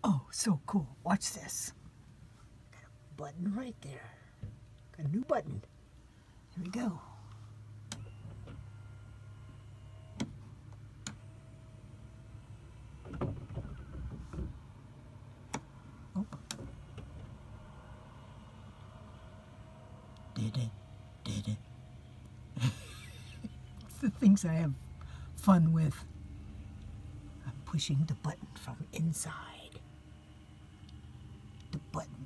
Oh, so cool. Watch this. Got a button right there. Got a new button. Here we go. Oh. Did it. It's the things I have fun with. I'm pushing the button from inside. The button.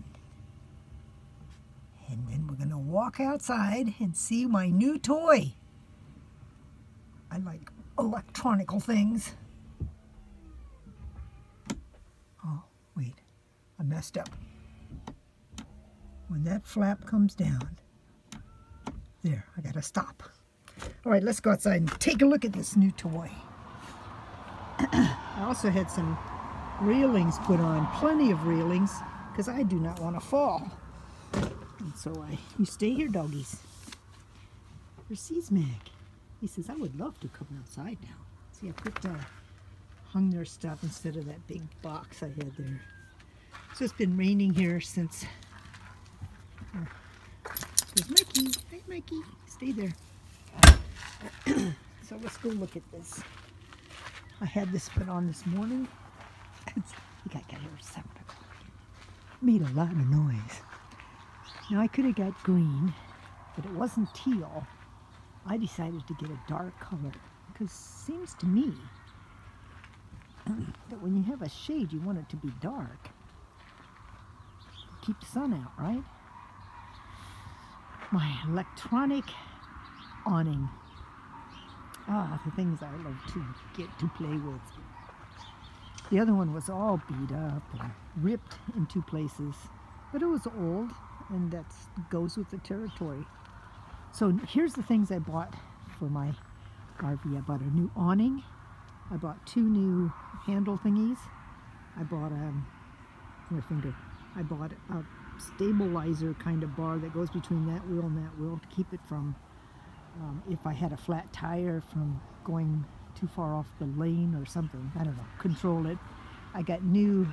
And then we're going to walk outside and see my new toy. I like electronical things. Oh, wait. I messed up. When that flap comes down, there, I got to stop. All right, let's go outside and take a look at this new toy. I also had some railings put on, plenty of railings, because I do not want to fall. And so you stay here, doggies. There's Seasmag. He says, I would love to come outside now. See, I hung their stuff instead of that big box I had there. So it's been raining here since... there's Mikey. Hey, Mikey. Stay there. So let's go look at this. I had this put on this morning. I think I got here at 7 o'clock. Made a lot of noise. Now I could have got green, but it wasn't teal. I decided to get a dark color because it seems to me that when you have a shade, you want it to be dark. Keep the sun out, right? My electronic awning. Ah, the things I love to get to play with. The other one was all beat up and ripped in 2 places, but it was old, and that goes with the territory. So here's the things I bought for my RV. I bought a new awning. I bought 2 new handle thingies. I bought I bought a stabilizer kind of bar that goes between that wheel and that wheel to keep it from, if I had a flat tire, from going too far off the lane or something. I don't know, control it. I got new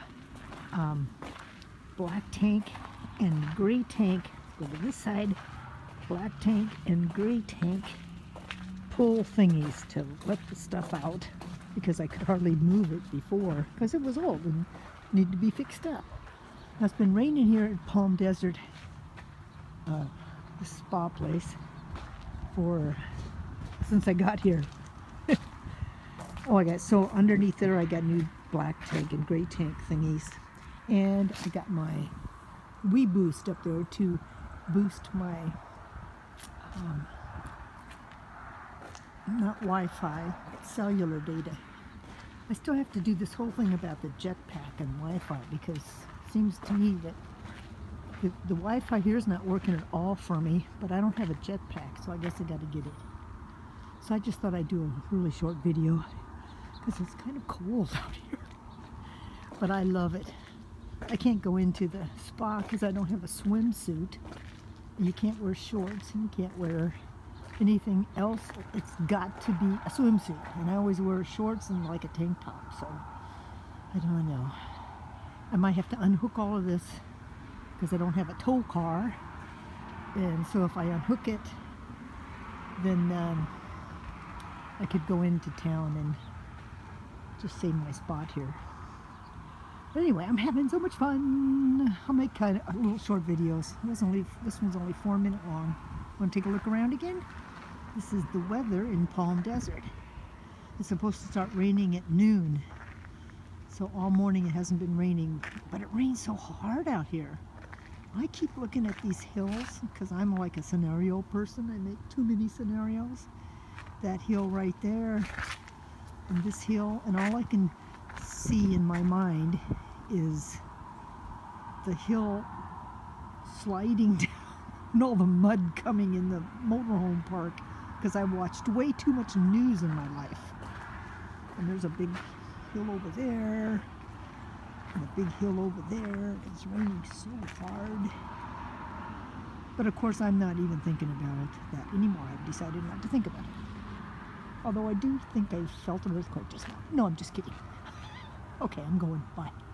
black tank and gray tank. Go to this side. Black tank and gray tank pull thingies to let the stuff out, because I could hardly move it before because it was old and needed to be fixed up. Now, it's been raining here at Palm Desert, the spa place, since I got here. So underneath there I got new black tank and gray tank thingies, and I got my Wii Boost up there to boost my not Wi-Fi, cellular data. I still have to do this whole thing about the jetpack and Wi-Fi, because it seems to me that the Wi-Fi here is not working at all for me, but I don't have a jetpack, so I guess I got to get it. So I just thought I'd do a really short video, because it's kind of cold out here. But I love it. I can't go into the spa because I don't have a swimsuit. You can't wear shorts, and you can't wear anything else. It's got to be a swimsuit, and I always wear shorts and like a tank top, so I don't know. I might have to unhook all of this because I don't have a tow car, and so if I unhook it, then I could go into town and just save my spot here. But anyway, I'm having so much fun. I'll make kind of little short videos. This one's only 4 minutes long. Want to take a look around again? This is the weather in Palm Desert. It's supposed to start raining at noon. So all morning it hasn't been raining, but it rains so hard out here. I keep looking at these hills because I'm like a scenario person. I make too many scenarios. That hill right there, and this hill, and all I can see in my mind is the hill sliding down and all the mud coming in the motorhome park, because I watched way too much news in my life. And there's a big hill over there, and a big hill over there. It's raining so hard. But of course I'm not even thinking about that anymore. I've decided not to think about it. Although I do think I felt an earthquake just now. No, I'm just kidding. Okay, I'm going. Bye.